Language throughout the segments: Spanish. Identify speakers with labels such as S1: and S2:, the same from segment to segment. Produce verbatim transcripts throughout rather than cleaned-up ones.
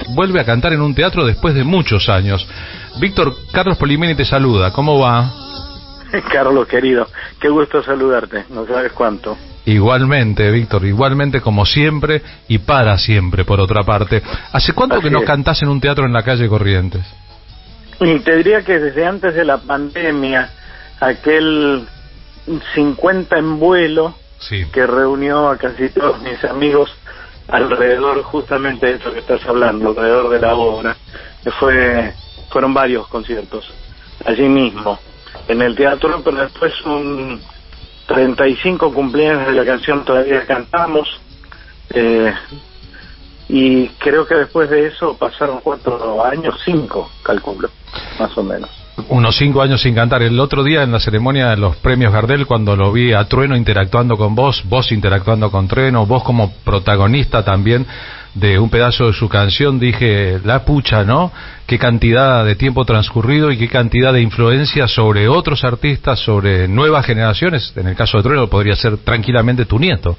S1: vuelve a cantar en un teatro después de muchos años. Víctor, Carlos Polimeni te saluda, ¿cómo va?
S2: Carlos, querido, qué gusto saludarte, no sabes cuánto.
S1: Igualmente, Víctor, igualmente como siempre y para siempre, por otra parte. ¿Hace cuánto
S2: Así
S1: que no
S2: es.
S1: cantás en un teatro en la calle Corrientes?
S2: Y te diría que desde antes de la pandemia, aquel cincuenta en vuelo,
S1: Sí.
S2: que reunió a casi todos mis amigos alrededor justamente de eso que estás hablando, alrededor de la obra, que fue, fueron varios conciertos, allí mismo, en el teatro, pero después un treinta y cinco cumpleaños de la canción Todavía Cantamos, eh, y creo que después de eso pasaron cuatro años, cinco, calculo, más o menos.
S1: Unos cinco años sin cantar. El otro día en la ceremonia de los premios Gardel, cuando lo vi a Trueno interactuando con vos, vos interactuando con Trueno, vos como protagonista también de un pedazo de su canción, dije, la pucha, ¿no? Qué cantidad de tiempo transcurrido y qué cantidad de influencia sobre otros artistas, sobre nuevas generaciones. En el caso de Trueno podría ser tranquilamente tu nieto.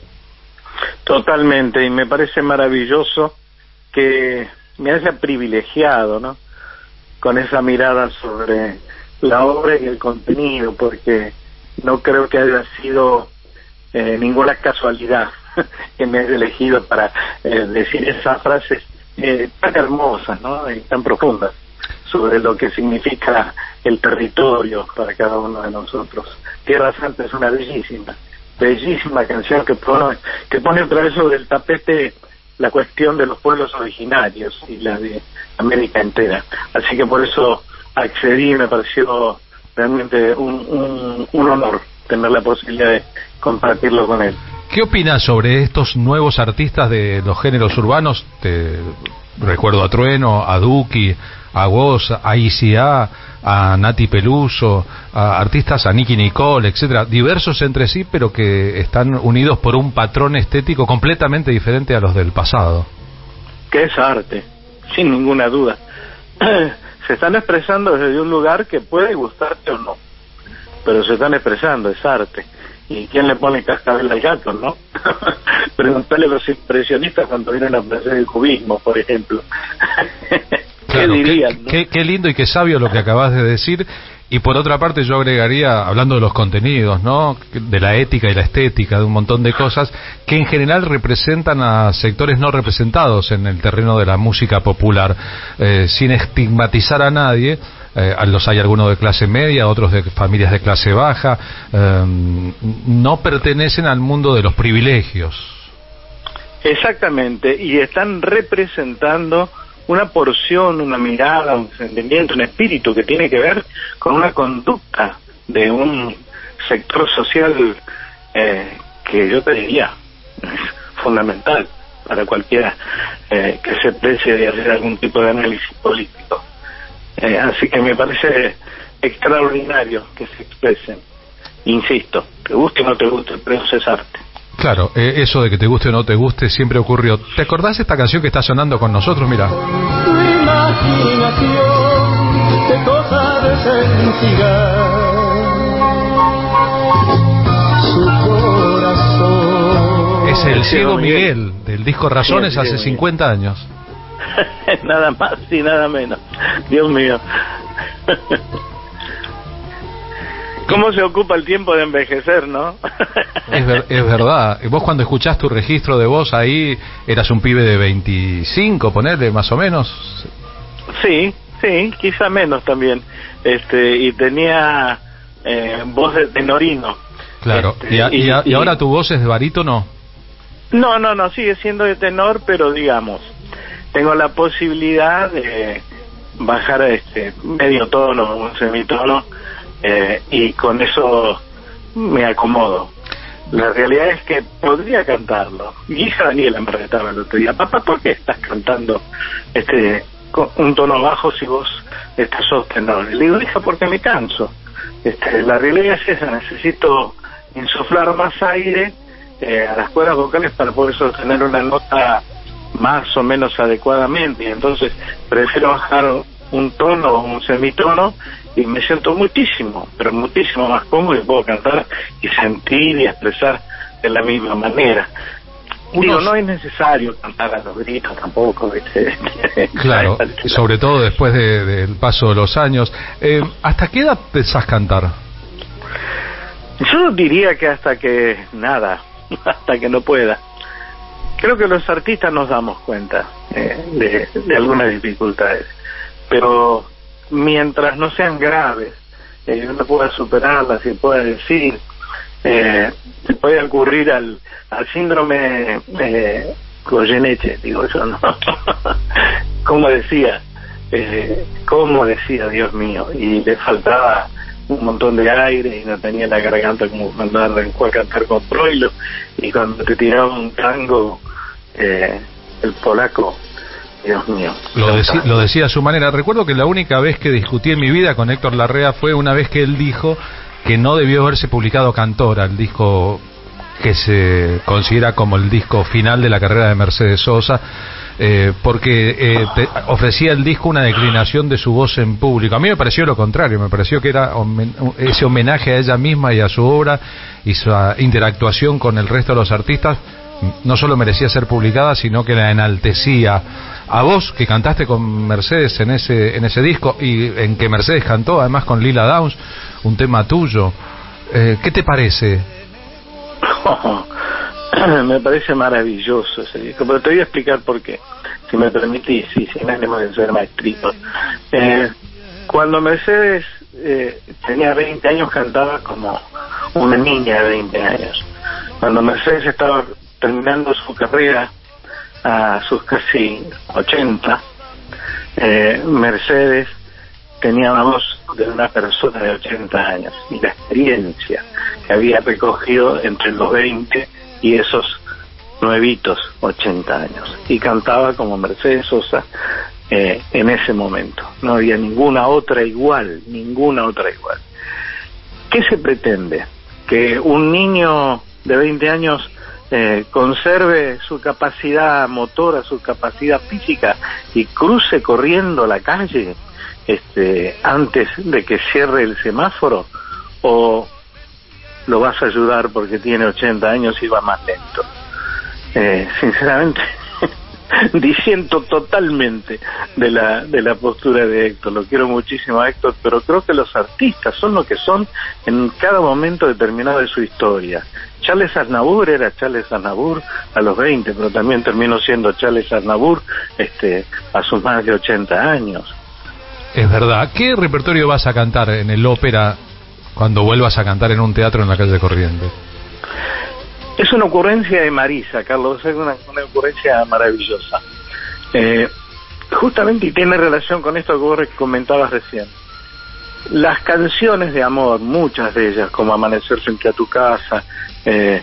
S2: Totalmente, y me parece maravilloso que me haya privilegiado, ¿no?, con esa mirada sobre la obra y el contenido, porque no creo que haya sido eh, ninguna casualidad que me haya elegido para eh, decir esas frases eh, tan hermosas, ¿no?, y tan profundas sobre lo que significa el territorio para cada uno de nosotros. Tierra Santa es una bellísima, bellísima canción que pone, que pone otra vez sobre el tapete la cuestión de los pueblos originarios y la de América entera. Así que por eso accedí y me pareció realmente un, un, un honor tener la posibilidad de compartirlo con él.
S1: ¿Qué opinas sobre estos nuevos artistas de los géneros urbanos? Te recuerdo a Trueno, a Duki, a Woz, a I C A, a Nati Peluso, a artistas, a Nicki Nicole, etcétera, diversos entre sí, pero que están unidos por un patrón estético completamente diferente a los del pasado.
S2: Que es arte, sin ninguna duda. Se están expresando desde un lugar que puede gustarte o no, pero se están expresando, es arte. ¿Y quién le pone cascabel al gato, no? Preguntarle a los impresionistas cuando vienen a aprender el cubismo, por ejemplo.
S1: Claro,
S2: ¿Qué dirían,
S1: qué,
S2: no?
S1: qué, qué lindo y qué sabio lo que acabas de decir. Y por otra parte yo agregaría, hablando de los contenidos, ¿no?, de la ética y la estética, de un montón de cosas que en general representan a sectores no representados en el terreno de la música popular, eh, sin estigmatizar a nadie. Eh, los hay algunos de clase media, otros de familias de clase baja, eh, no pertenecen al mundo de los privilegios.
S2: Exactamente, y están representando una porción, una mirada, un sentimiento, un espíritu que tiene que ver con una conducta de un sector social eh, que yo te diría es fundamental para cualquiera eh, que se precie de hacer algún tipo de análisis político. Eh, así que me parece extraordinario que se expresen. Insisto, te guste o no te guste, pero eso es arte.
S1: Claro, eh, eso de que te guste o no te guste siempre ocurrió. ¿Te acordás de esta canción que está sonando con nosotros? Mira.
S3: Tu imaginación, qué cosa de sensibilidad. Su corazón.
S1: Es el Ciego
S2: Miguel.
S1: Miguel, del disco Razones,
S2: Sí, el
S1: hace
S2: Ciego
S1: cincuenta años.
S2: Nada más y nada menos. Dios mío. ¿Cómo se ocupa el tiempo de envejecer, no?
S1: Es, ver, es verdad. Vos cuando escuchás tu registro de voz ahí, eras un pibe de veinticinco, ponele, más o menos.
S2: Sí, sí, quizá menos también. Este, y tenía eh, voz de tenorino.
S1: Claro.
S2: Este,
S1: y, a, y, a,
S2: y,
S1: y ahora tu voz es de barítono.
S2: No, no, no, sigue siendo de tenor, pero digamos, tengo la posibilidad de bajar a este medio tono, un semitono, eh, y con eso me acomodo. La realidad es que podría cantarlo. Mi hija Daniela me retaba el otro día: papá, ¿por qué estás cantando este con un tono bajo si vos estás sos tenor? Y le digo: hija, porque me canso. Este, la realidad es esa, necesito insuflar más aire eh, a las cuerdas vocales para poder sostener una nota más o menos adecuadamente, y entonces prefiero bajar un tono o un semitono y me siento muchísimo, pero muchísimo más cómodo y puedo cantar y sentir y expresar de la misma manera. Unos... Digo, no es necesario cantar a los gritos tampoco, ¿viste?
S1: Claro, sobre todo después del de, de paso de los años. Eh, ¿Hasta qué edad pensás cantar?
S2: Yo diría que hasta que nada, hasta que no pueda. Creo que los artistas nos damos cuenta eh, de, de algunas dificultades, pero mientras no sean graves, eh, uno pueda superarlas y pueda decir, eh, se puede ocurrir al, al síndrome eh, Goyeneche, digo yo, ¿no? Como decía, eh, como decía, Dios mío, y le faltaba un montón de aire y no tenía la garganta como cuando arrancó a cantar con Troilo, y cuando te tiraba un tango, eh, el polaco, Dios mío.
S1: Lo, deci lo decía a su manera. Recuerdo que la única vez que discutí en mi vida con Héctor Larrea fue una vez que él dijo que no debió haberse publicado Cantora, el disco que se considera como el disco final de la carrera de Mercedes Sosa, eh, porque eh, te ofrecía el disco una declinación de su voz en público. A mí me pareció lo contrario, me pareció que era homen ese homenaje a ella misma y a su obra y su interactuación con el resto de los artistas no solo merecía ser publicada, sino que la enaltecía. A vos, que cantaste con Mercedes en ese en ese disco, y en que Mercedes cantó además con Lila Downs, un tema tuyo, eh, ¿qué te parece?
S2: Oh, me parece maravilloso ese disco, pero te voy a explicar por qué, si me permitís, y sin ánimo de ser maestrito. Eh, cuando Mercedes eh, tenía veinte años, cantaba como una niña de veinte años. Cuando Mercedes estaba terminando su carrera a sus casi ochenta, eh, Mercedes tenía una voz de una persona de ochenta años, y la experiencia que había recogido entre los veinte y esos nuevitos ochenta años, y cantaba como Mercedes Sosa eh, en ese momento. No había ninguna otra igual, ninguna otra igual. ¿Qué se pretende? Que un niño de veinte años Eh, conserve su capacidad motora, su capacidad física, y cruce corriendo la calle este, antes de que cierre el semáforo, o lo vas a ayudar porque tiene ochenta años y va más lento? Eh, sinceramente disiento totalmente de la de la postura de Héctor. Lo quiero muchísimo a Héctor, pero creo que los artistas son lo que son en cada momento determinado de su historia. Charles Aznavour era Charles Aznavour a los veinte, pero también terminó siendo Charles Aznavour este, a sus más de ochenta años.
S1: Es verdad. ¿Qué repertorio vas a cantar en el ópera cuando vuelvas a cantar en un teatro en la calle Corrientes?
S2: Es una ocurrencia de Marisa, Carlos, es una, una ocurrencia maravillosa. Eh, justamente, y tiene relación con esto que vos comentabas recién. Las canciones de amor, muchas de ellas, como Amanecer frente a tu casa, eh,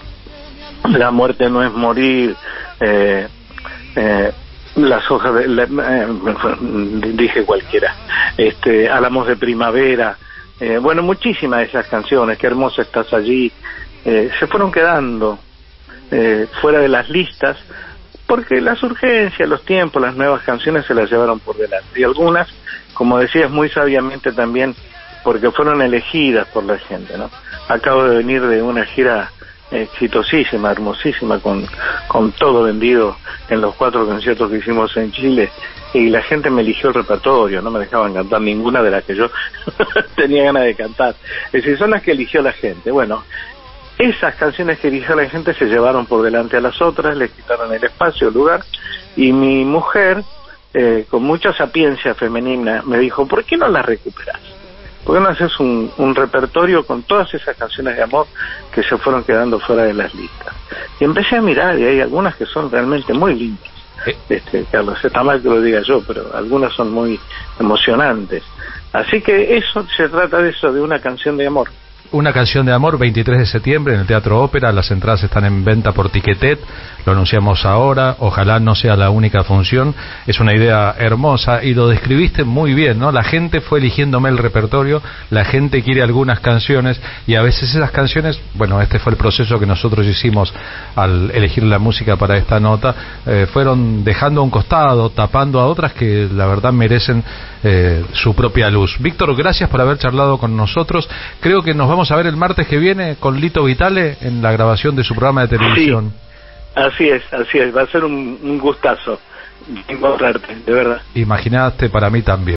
S2: La muerte no es morir, eh, eh, Las hojas de... La, eh, dije cualquiera, este, Álamos de primavera, eh, bueno, muchísimas de esas canciones, Qué hermosa estás allí, eh, se fueron quedando eh, fuera de las listas, porque las urgencias, los tiempos, las nuevas canciones se las llevaron por delante, y algunas, como decías muy sabiamente también, porque fueron elegidas por la gente, ¿no? Acabo de venir de una gira exitosísima, hermosísima, con, con todo vendido en los cuatro conciertos que hicimos en Chile, y la gente me eligió el repertorio, no me dejaban cantar ninguna de las que yo tenía ganas de cantar. Es decir, son las que eligió la gente. Bueno, esas canciones que eligió la gente se llevaron por delante a las otras, les quitaron el espacio, el lugar, y mi mujer, eh, con mucha sapiencia femenina, me dijo, ¿por qué no las recuperas? ¿Por qué no haces un, un repertorio con todas esas canciones de amor que se fueron quedando fuera de las listas? Y empecé a mirar, y hay algunas que son realmente muy lindas. Este, Carlos, está mal que lo diga yo, pero algunas son muy emocionantes. Así que eso, se trata de eso, de una canción de amor.
S1: Una canción de amor, veintitrés de septiembre en el Teatro Ópera. Las entradas están en venta por Ticketet, lo anunciamos ahora, ojalá no sea la única función. Es una idea hermosa y lo describiste muy bien, ¿no? La gente fue eligiéndome el repertorio, la gente quiere algunas canciones, y a veces esas canciones, bueno, este fue el proceso que nosotros hicimos al elegir la música para esta nota, eh, fueron dejando a un costado, tapando a otras que la verdad merecen eh, su propia luz. Víctor, gracias por haber charlado con nosotros. Creo que nos vamos a ver el martes que viene con Lito Vitale en la grabación de su programa de televisión.
S2: Así es, así es, va a ser un, un gustazo encontrarte, de verdad.
S1: Imaginaste para mí también.